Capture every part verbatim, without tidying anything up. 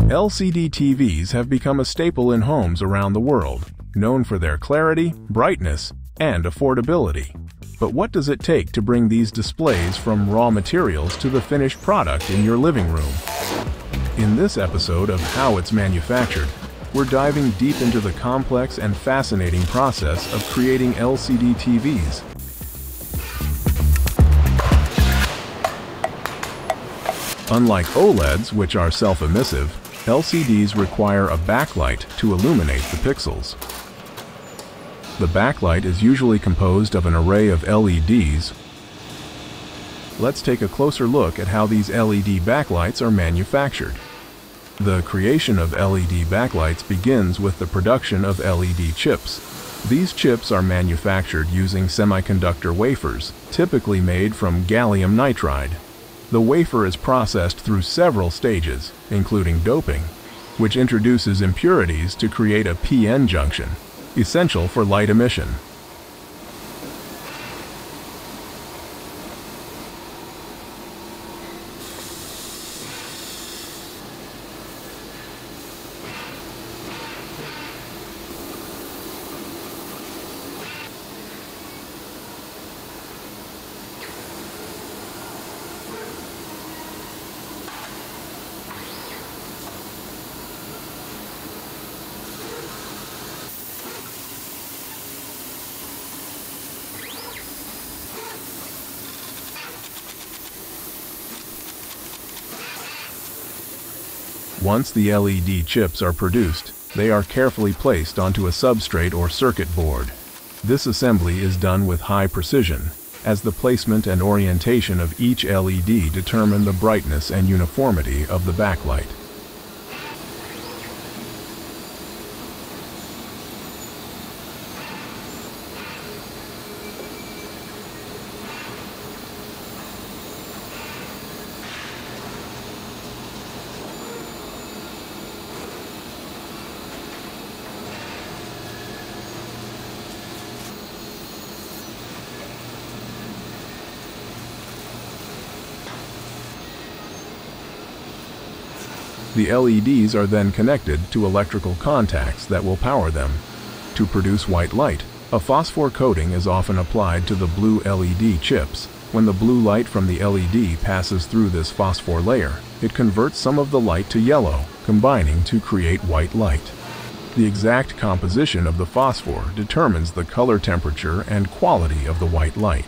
L C D T Vs have become a staple in homes around the world, known for their clarity, brightness, and affordability. But what does it take to bring these displays from raw materials to the finished product in your living room? In this episode of How It's Manufactured, we're diving deep into the complex and fascinating process of creating L C D T Vs. Unlike OLEDs, which are self-emissive, L C Ds require a backlight to illuminate the pixels. The backlight is usually composed of an array of L E Ds. Let's take a closer look at how these L E D backlights are manufactured. The creation of L E D backlights begins with the production of L E D chips. These chips are manufactured using semiconductor wafers, typically made from gallium nitride. The wafer is processed through several stages, including doping, which introduces impurities to create a P N junction, essential for light emission. Once the L E D chips are produced, they are carefully placed onto a substrate or circuit board. This assembly is done with high precision, as the placement and orientation of each L E D determine the brightness and uniformity of the backlight. The L E Ds are then connected to electrical contacts that will power them. To produce white light, a phosphor coating is often applied to the blue L E D chips. When the blue light from the L E D passes through this phosphor layer, it converts some of the light to yellow, combining to create white light. The exact composition of the phosphor determines the color temperature and quality of the white light.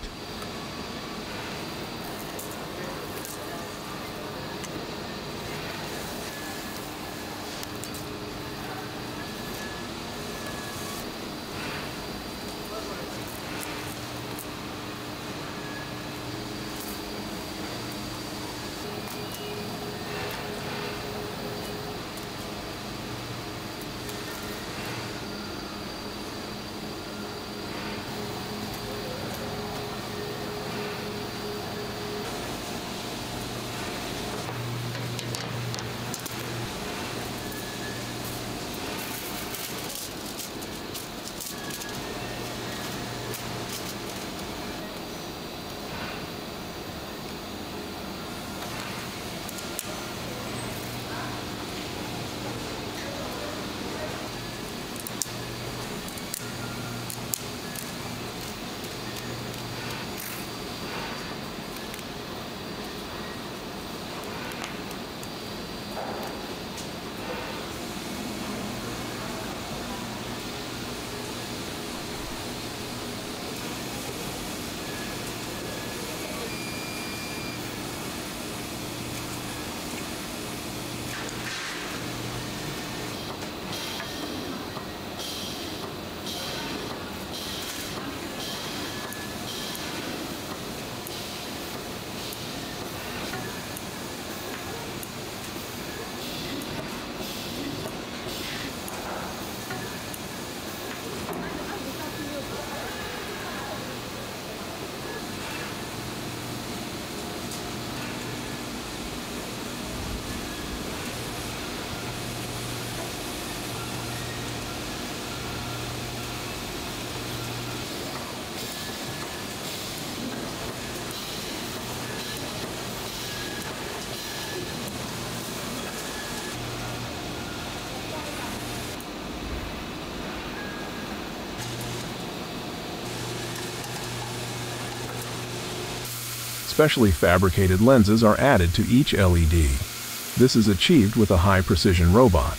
specially fabricated lenses are added to each L E D. This is achieved with a high-precision robot.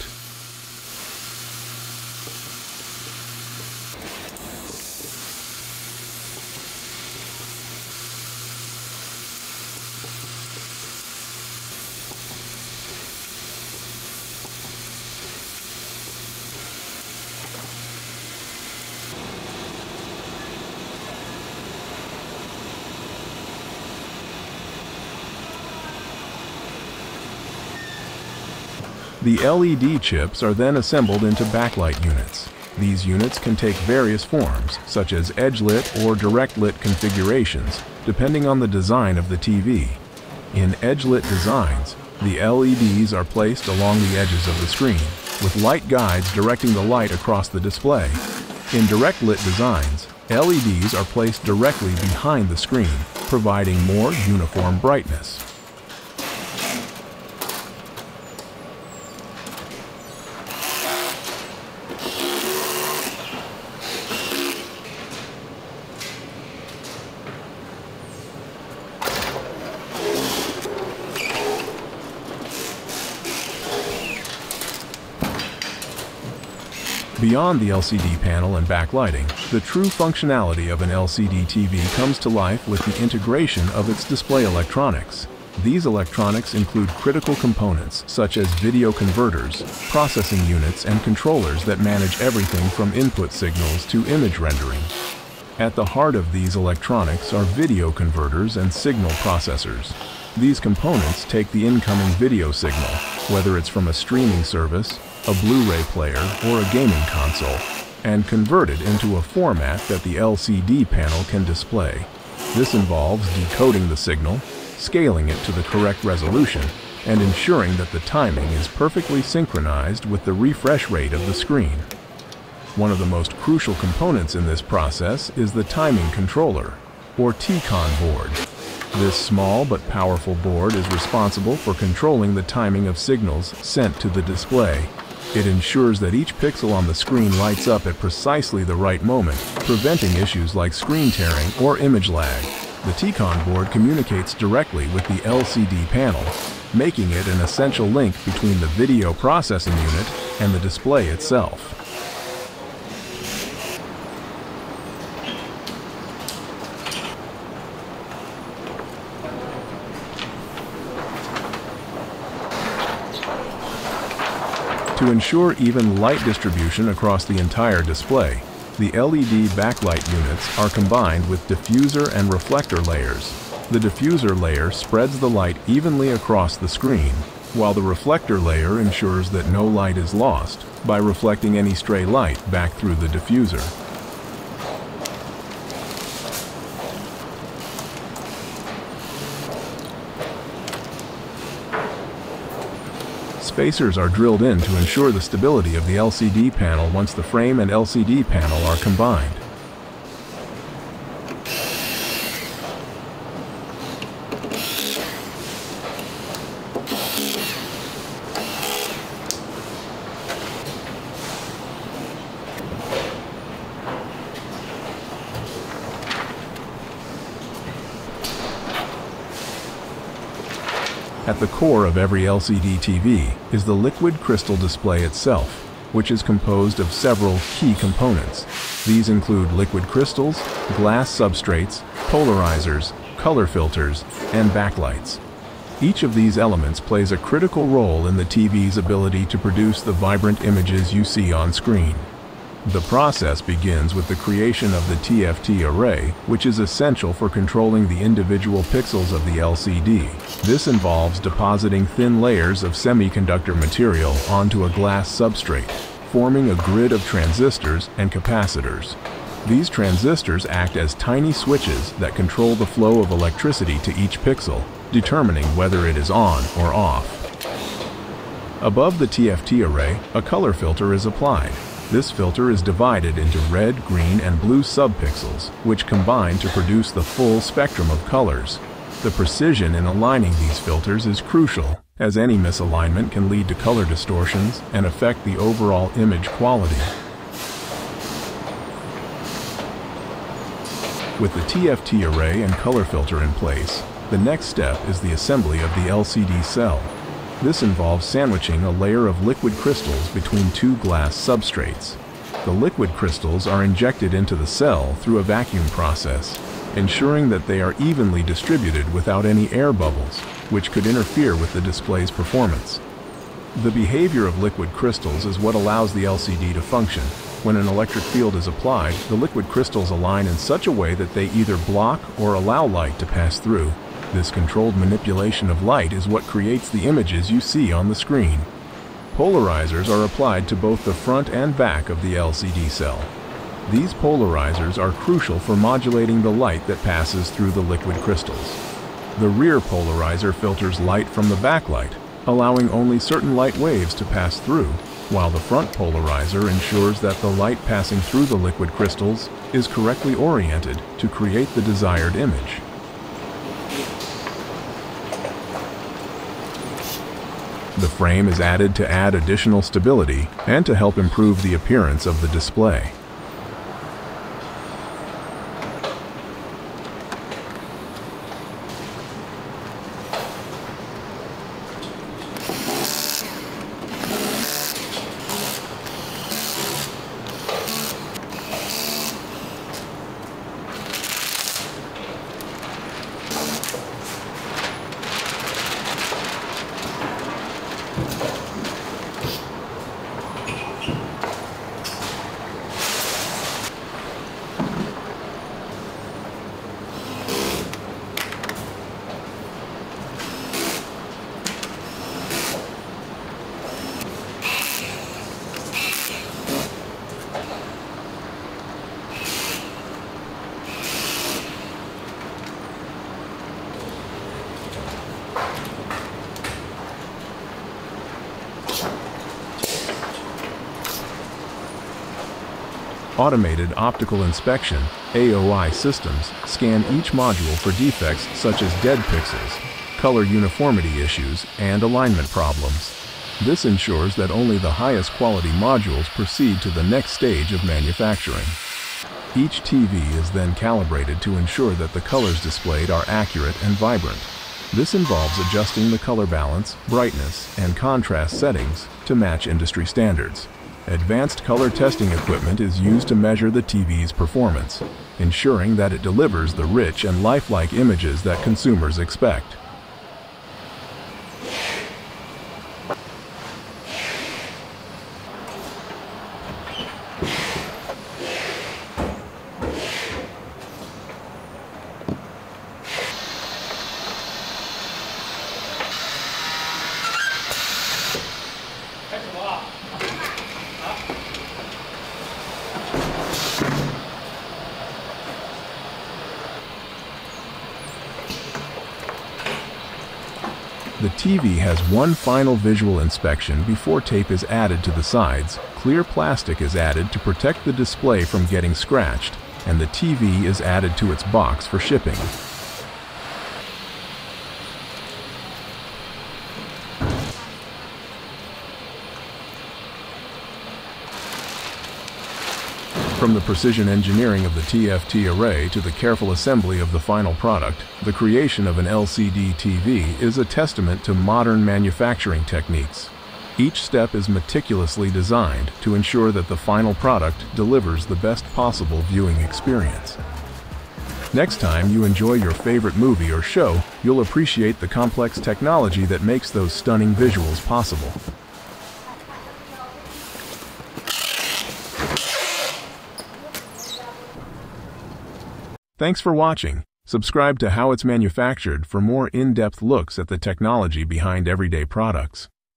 The L E D chips are then assembled into backlight units. These units can take various forms, such as edge-lit or direct-lit configurations, depending on the design of the T V. In edge-lit designs, the L E Ds are placed along the edges of the screen, with light guides directing the light across the display. In direct-lit designs, L E Ds are placed directly behind the screen, providing more uniform brightness. Beyond the L C D panel and backlighting, the true functionality of an L C D T V comes to life with the integration of its display electronics. These electronics include critical components such as video converters, processing units, and controllers that manage everything from input signals to image rendering. At the heart of these electronics are video converters and signal processors. These components take the incoming video signal, whether it's from a streaming service, a Blu-ray player, or a gaming console, and convert it into a format that the L C D panel can display. This involves decoding the signal, scaling it to the correct resolution, and ensuring that the timing is perfectly synchronized with the refresh rate of the screen. One of the most crucial components in this process is the timing controller, or T CON board. This small but powerful board is responsible for controlling the timing of signals sent to the display. It ensures that each pixel on the screen lights up at precisely the right moment, preventing issues like screen tearing or image lag. The T CON board communicates directly with the L C D panel, making it an essential link between the video processing unit and the display itself. To ensure even light distribution across the entire display, the L E D backlight units are combined with diffuser and reflector layers. The diffuser layer spreads the light evenly across the screen, while the reflector layer ensures that no light is lost by reflecting any stray light back through the diffuser. Spacers are drilled in to ensure the stability of the L C D panel once the frame and L C D panel are combined. At the core of every L C D T V is the liquid crystal display itself, which is composed of several key components. These include liquid crystals, glass substrates, polarizers, color filters, and backlights. Each of these elements plays a critical role in the T V's ability to produce the vibrant images you see on screen. The process begins with the creation of the T F T array, which is essential for controlling the individual pixels of the L C D. This involves depositing thin layers of semiconductor material onto a glass substrate, forming a grid of transistors and capacitors. These transistors act as tiny switches that control the flow of electricity to each pixel, determining whether it is on or off. Above the T F T array, a color filter is applied. This filter is divided into red, green, and blue subpixels, which combine to produce the full spectrum of colors. The precision in aligning these filters is crucial, as any misalignment can lead to color distortions and affect the overall image quality. With the T F T array and color filter in place, The next step is the assembly of the L C D cell. This involves sandwiching a layer of liquid crystals between two glass substrates. The liquid crystals are injected into the cell through a vacuum process, ensuring that they are evenly distributed without any air bubbles, which could interfere with the display's performance. The behavior of liquid crystals is what allows the L C D to function. When an electric field is applied, the liquid crystals align in such a way that they either block or allow light to pass through. This controlled manipulation of light is what creates the images you see on the screen. Polarizers are applied to both the front and back of the L C D cell. These polarizers are crucial for modulating the light that passes through the liquid crystals. The rear polarizer filters light from the backlight, allowing only certain light waves to pass through, while the front polarizer ensures that the light passing through the liquid crystals is correctly oriented to create the desired image. The frame is added to add additional stability and to help improve the appearance of the display. Automated optical inspection (A O I) systems scan each module for defects such as dead pixels, color uniformity issues, and alignment problems. This ensures that only the highest quality modules proceed to the next stage of manufacturing. Each T V is then calibrated to ensure that the colors displayed are accurate and vibrant. This involves adjusting the color balance, brightness, and contrast settings to match industry standards. Advanced color testing equipment is used to measure the T V's performance, ensuring that it delivers the rich and lifelike images that consumers expect. The T V has one final visual inspection before tape is added to the sides. Clear plastic is added to protect the display from getting scratched, and the T V is added to its box for shipping. From the precision engineering of the T F T array to the careful assembly of the final product, the creation of an L C D T V is a testament to modern manufacturing techniques. Each step is meticulously designed to ensure that the final product delivers the best possible viewing experience. Next time you enjoy your favorite movie or show, you'll appreciate the complex technology that makes those stunning visuals possible. Thanks for watching. Subscribe to How It's Manufactured for more in-depth looks at the technology behind everyday products.